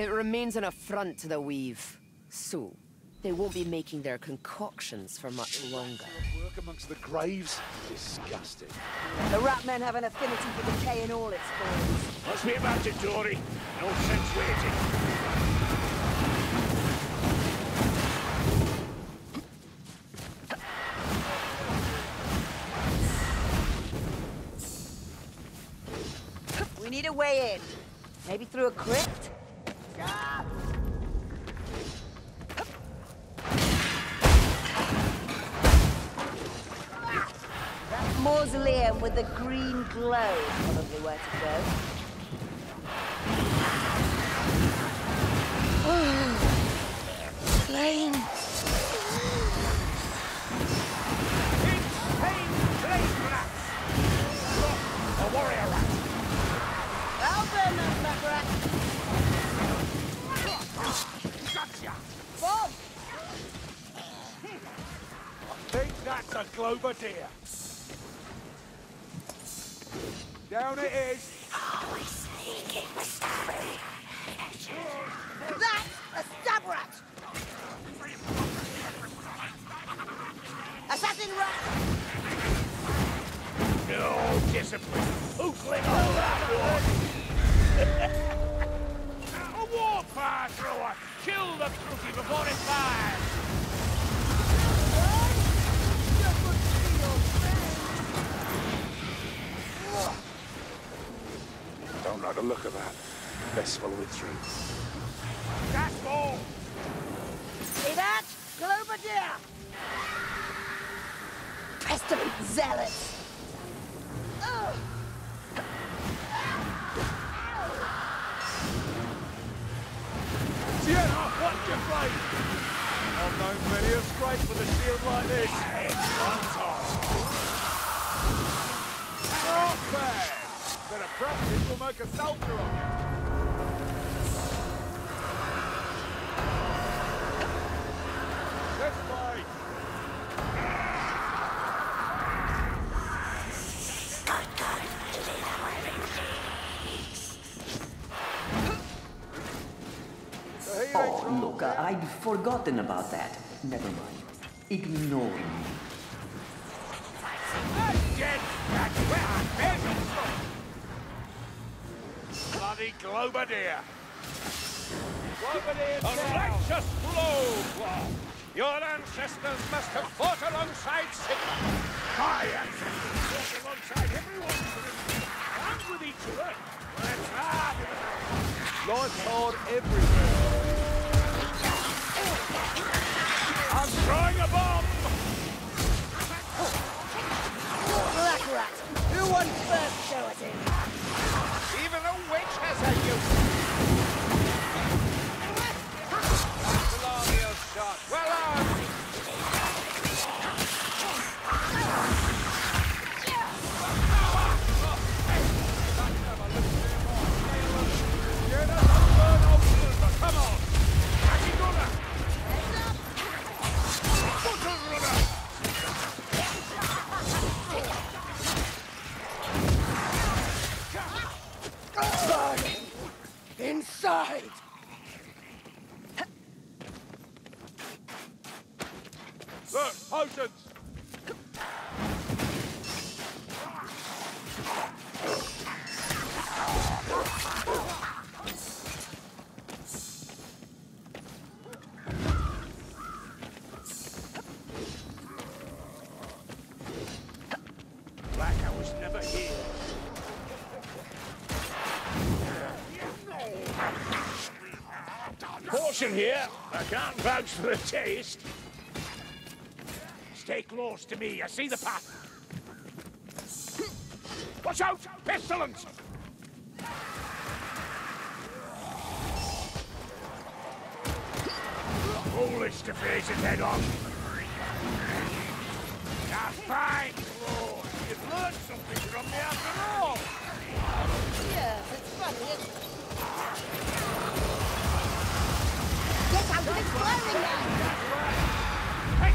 It remains an affront to the weave. So, they won't be making their concoctions for much longer. Work amongst the graves? Disgusting. The rat men have an affinity for decay in all its forms. Must be about it, Dory. No sense waiting. We need a way in. Maybe through a crypt? That mausoleum with the green glow is probably where to go. Flame! A warrior rat! I'll burn that black rat! Gotcha! Bob! I think that's a Glober deer. Down it is. Always sneaking stuff. That's a stab rat! Assassin rat! No discipline. Oofling all that A warfire thrower! Kill the cookie before it fires! Don't like the look of that. Best follow it through. That's all! See that? Glober deer! Pestilent zealots! Ugh. Sienna, what's your fight? I've known many a scrape with a shield like this. Not bad! Better practice will make a soldier of you. Let's fight! Oh, look, I'd forgotten about that. Never mind. Ignore me. That's where I'm been! Bloody Glober deer! Glober deer a righteous blow! Your ancestors must have fought alongside Sigmar. My ancestors fought alongside everyone and with each other. It's hard. Life's hard everywhere. I'm throwing a bomb! Black rat! Who won first, show it in? Even a witch has her use. Gladio shot. Well on! Come on! Akiguna! Burning! Inside! Look, potions! Like I was never here. Portion here. I can't vouch for the taste. Stay close to me. I see the path. Watch out! Pestilence! Foolish to face it head on. Now fine, Lord. You've learned something from me after all. Yes, it's funny, isn't it? Get out of exploring now! Hey!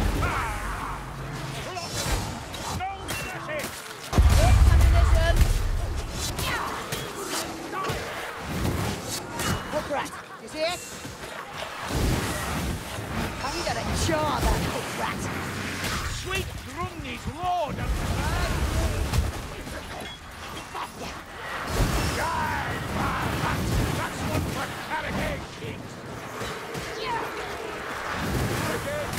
No mercy! Ammunition! rat. You see it? I'm gonna jar that big rat. Sweet Grundy's lord and that's one for carrying kings. Again,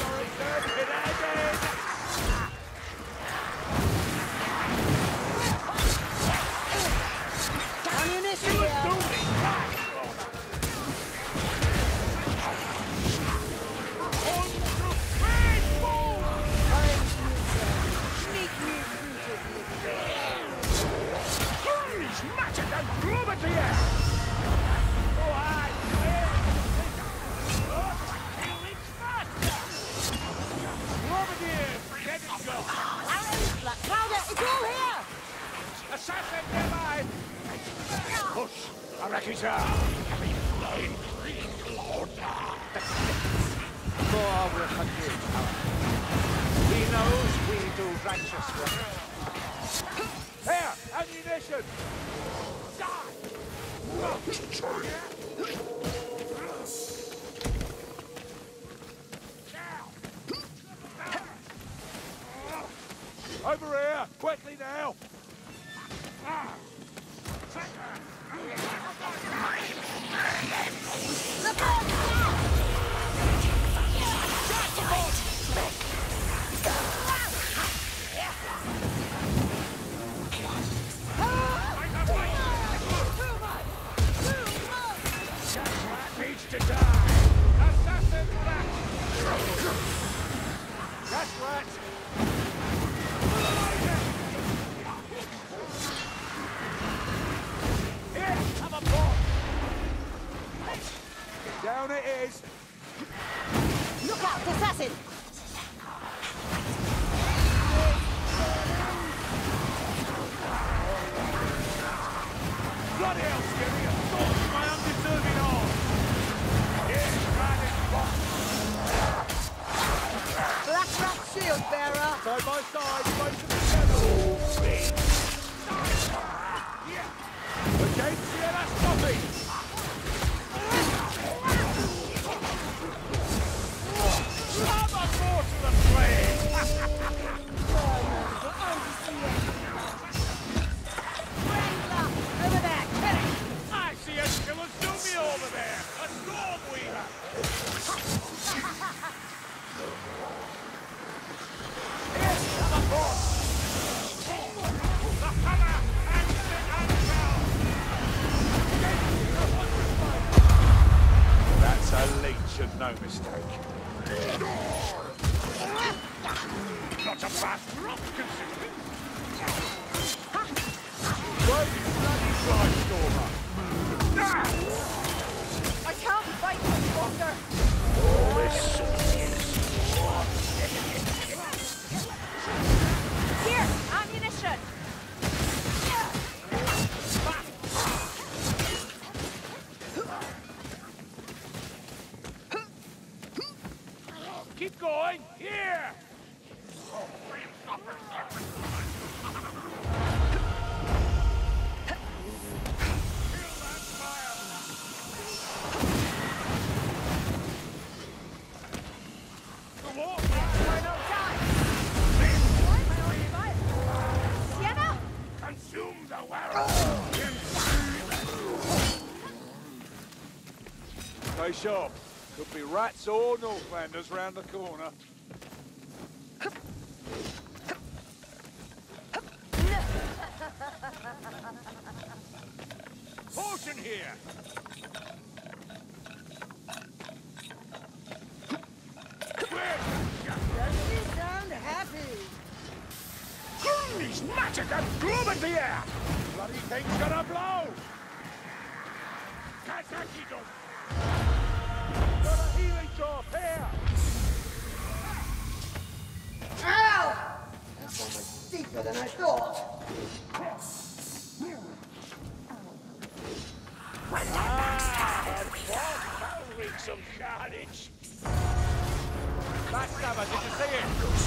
Ammunition here. Assassin nearby! Push! Arakita! He knows we do righteous work. Here! Ammunition! Over here! Quickly now! Needs to die! Assassin rat! That's rat! Here, have a ball! Down it is! Look out, assassin! Bloody hell, Scary! I thought my undeserving arm! Yes, Black rat shield bearer! side by side, face together! Against Sienna Stopping! Come on, more to the flame! Over there, kill it! I see a killer's doomie over there! A storm weaver! Yes, come on, boss! The hammer and the That's a leech and no mistake. Not a bad drop, considering. Why you bloody fly stormer? I can't fight much longer! All this Here, ammunition! keep going! Here! Sienna? Consume the werewolf! Stay sharp. Could be rats or Northlanders round the corner. Portion here! You sound happy! He's magic and gloom in the air! Bloody thing's gonna blow! Kazaki got a healing drop here! Ow! That one was deeper than I thought. That'll reach some carnage! Backstabber, did you see it?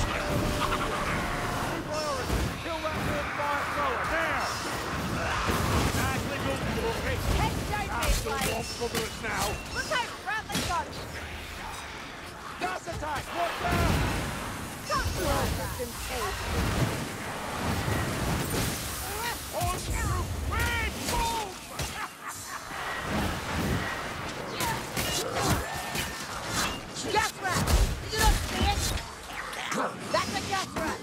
Kill that little fire thrower, now! Nice little trick! Head diving! Cover us now. Look out! Rattling gun! Gas attack! Watch out! Stop blood! That's been saved. On through! Red boom! Gas rat! Did you not see it? That's a gas rat!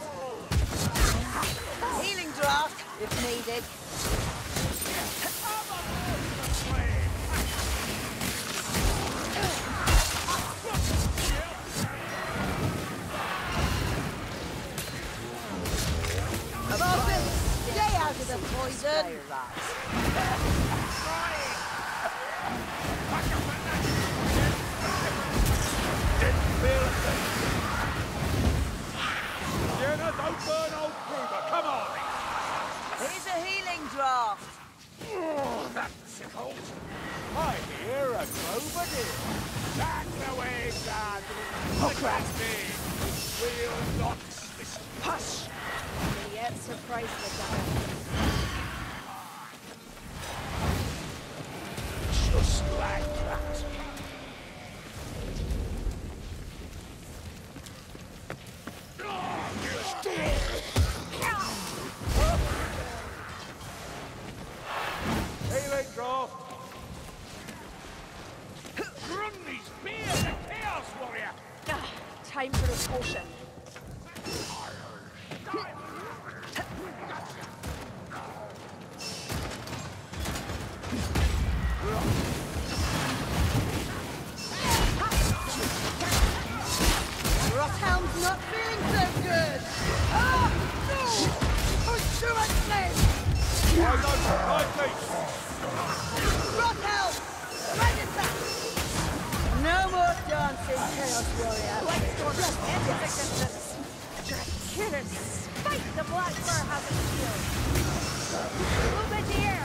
Healing draft, if needed. Martin, stay out of the poison! Didn't feel a thing. Jenna, don't burn old Kruger. Come on! Here's a healing draft. Oh, that tickles. I hear a Grover deer. That's the way, Dad. Look at me. We'll not miss. Hush! Yet surprised with Just like that. Healing draft. Grundy's spear, the Chaos Warrior. Time for a potion. Rockhound's not feeling so good. Ah! No! Push too much flame! I know, Rockhound! Right attack! No more dancing, Chaos Warrior. Just end its existence. Dracarys, fight! The Black Fur has a shield. Lumbadeer!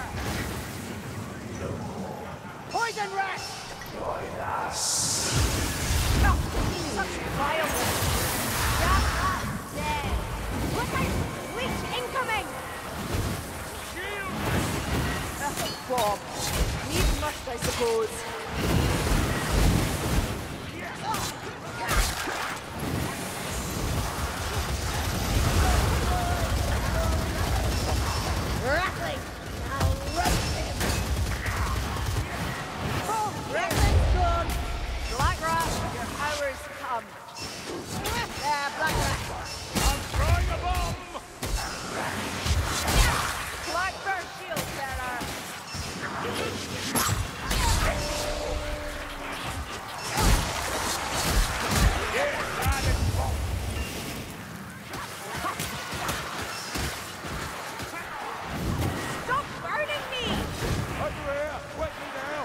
Poison rat! Join us. Oh, such violence! That rat's dead! Look out! Leech incoming! Bob. Need must, I suppose. Rattling! I'll roast him! Oh, Rattling's gone! Black Rat, your hour's come. There, Black Rat! I'm throwing a bomb! Black Bird shield bearer! Stop burning me! Over here! Wet me now!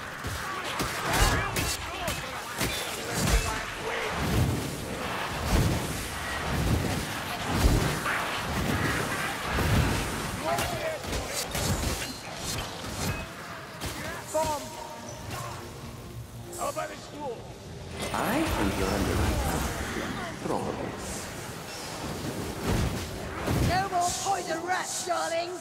Bomb! How about this wall? I think you're under attack. Probably. No more poison rats, darlings!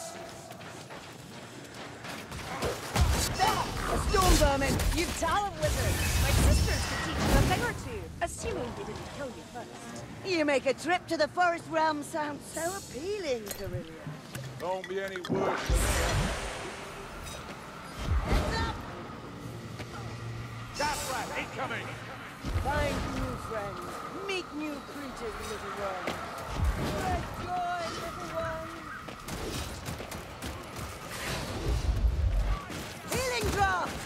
A storm vermin! You talent wizard! My sisters could teach you a thing or two, assuming they didn't kill you first. You make a trip to the forest realm sound so appealing, Carillion. Don't be any worse than here. Heads up! Gas rat incoming! Find new friends. Meet new creatures, little one. Great joy, little one. Healing draft!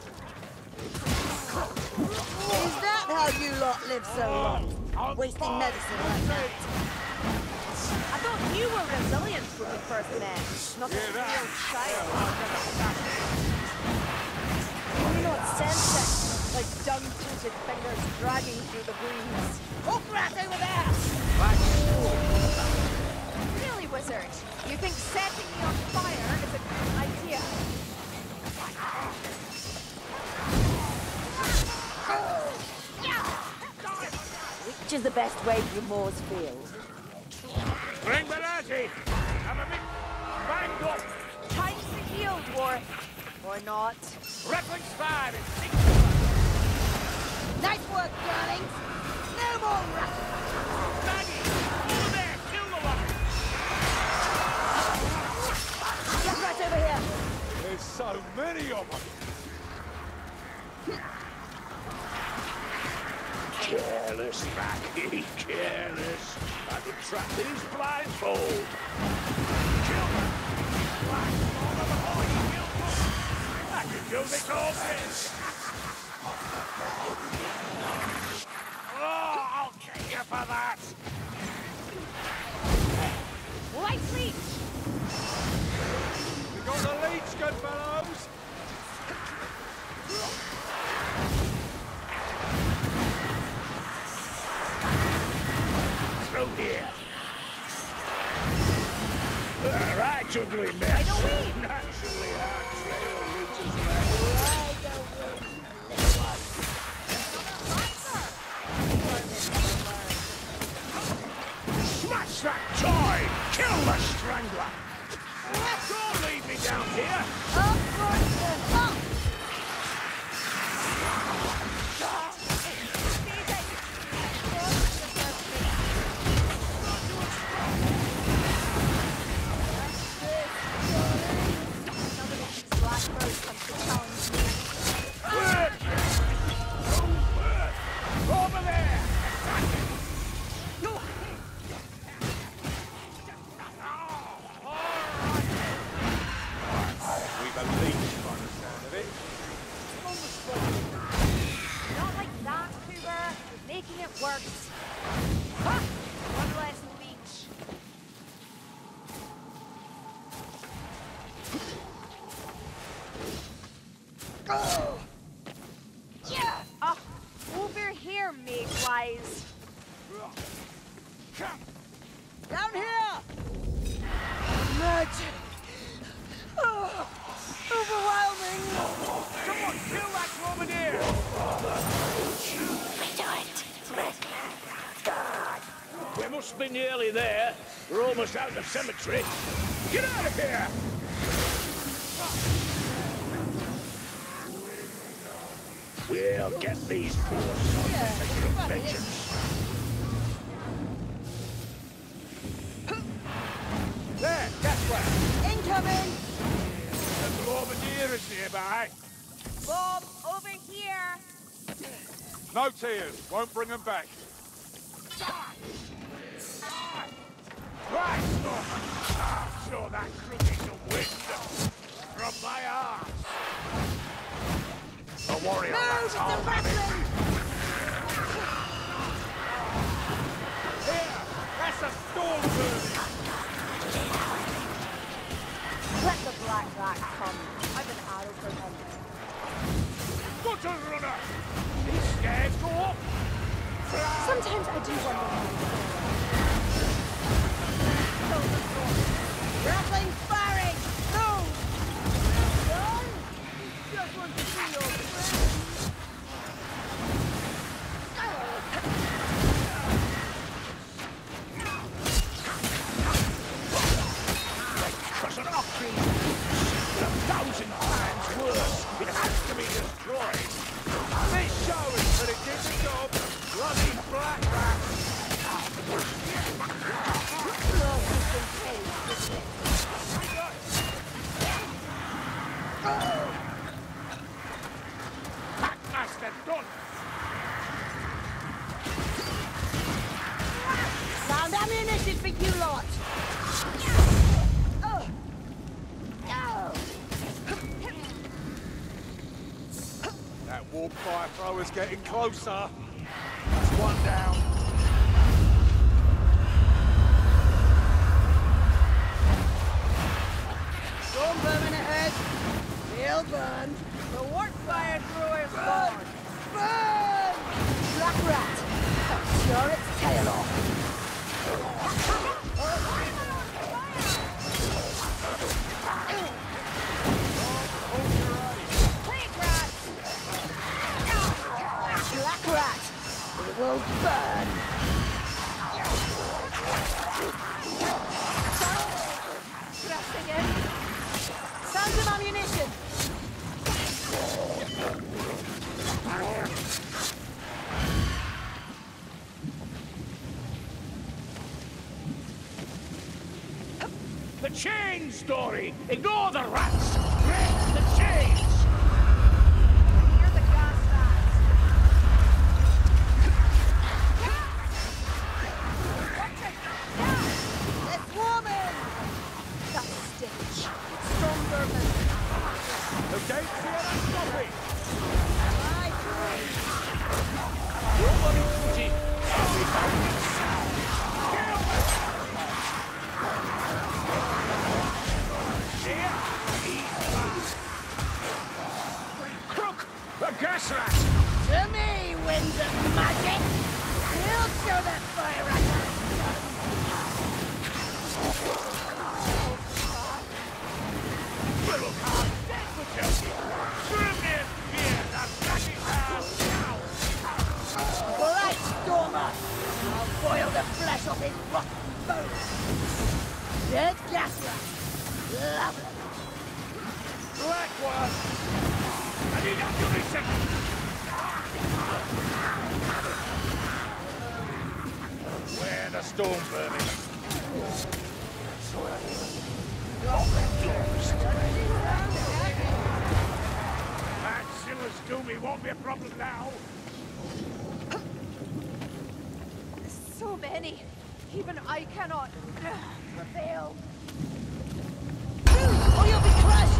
Is that how you lot live so long? Wasting medicine like that? I thought you were resilient when we first met. Not a real child. You not sense it? Like dung-coated fingers dragging through the breeze. Hook rat over there! Really, wizard? You think setting me on fire is a good idea? Which is the best way through Moore's Field? Bring Benazzi! I'm a bit banged up! Time's the field, War. Or not. Rattling's fire is six. Nice work, darlings. No more rattling. Maggie, over there, kill the one. Get right over here. There's so many of them. Careless, Maggie, careless. I can trap these blindfold. Kill them. Blindfold them before you kill them. I can do this all this. Oh, I'll kill you for that. Light leech. We got the leech, good fellows. Through here. Right, ugly mess. I don't win. Naturally, our trail reaches well. Smash that toy! Kill the strangler! Don't leave me down here! Up, Royston, up! Over there! We've a leech by the sound of it. Not like that, Cougar. You're making it worse. Ha! One less leech. Oh! Yeah! Over here, Mayflies. Come! Down here! Magic! Oh, overwhelming! Someone kill that Romaneer! We must be nearly there. We're almost out of the cemetery. Get out of here! We'll get these poor sons of vengeance. There, that's where. Incoming! The Romaneer is nearby. Bob, over here! No tears. Won't bring them back. Right, Norman. I'm sure that crooked the wisdom from my arms. A warrior Move that's all the wrestling! here. That's a storm burning. Let the black rat come. I've an arrow for him. Gutter runner. He's scared. Go up. Sometimes I do wonder. Grappling, firing! Move! Done? Just want to see your friend. Crush an off tree. 1,000 times worse. It has to be destroyed. This show is pretty difficult. Bloody black rats. Packmaster done. Found ammunition for you lot! Oh. Oh. That warp fire thrower's getting closer. That's one down. Storm vermin ahead. He'll burn. The warp fire thrower's gone. Burn! Black rat. Tear its tail off. Black rat. It will burn. Pressing in. Sounds of ammunition. The chains, Dory! Ignore the rats! Break the chains! Hear the gas rats. Watch it! Yeah! This woman! That stench. Storm vermin. The gates here are stopping! I agree. Nobody footy! I'll be back in sound! Here, he's back! Crook! The gas rat! To me, winds of magic! We'll show that fire rat! Little card dead for Chelsea! Swim in here! The ratty house now! Bright Stormer! I'll boil the flesh off his rotten bones! Dead gas rat! Lovely! Black one! I need ammunition! Where the storm vermin? That Silla's Doomy won't be a problem now. So many! Even I cannot prevail! Or you'll be crushed!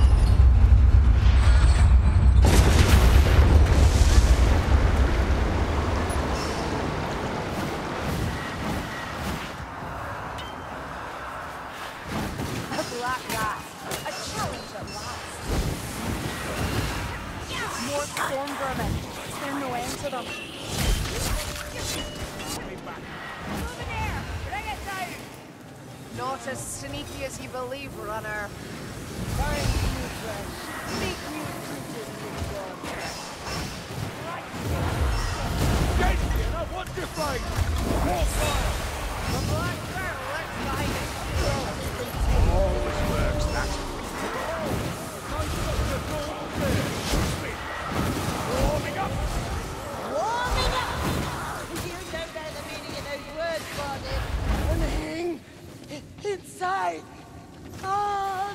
A black rat! A challenge at last! More storm vermin! Is there no end to them? Over there! Bring it down! Not as sneaky as you believe, runner. Find new friends. Meet new creatures with God. Gabriel, I want to fight! More fire! The black girl, let's find it. Always works, that. Warming up! Warming up! You don't know the meaning of those words, Barney. Warming inside. On.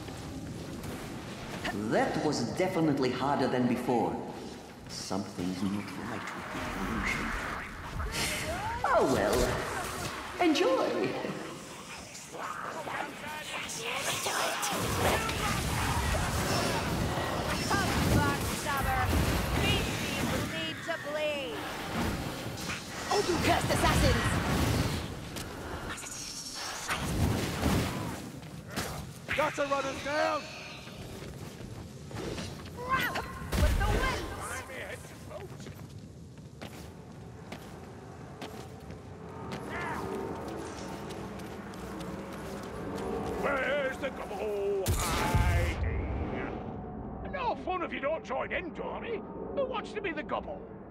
That was definitely harder than before. Something's not right with the illusion. Oh well. Enjoy! Come, backstabber. Meet me blade to blade. Oh, you cursed assassins! Got to run us down! With the wind! Find me a head to boat. Where's the gobble hiding? No fun if you don't join in, Dory. Who wants to be the gobble?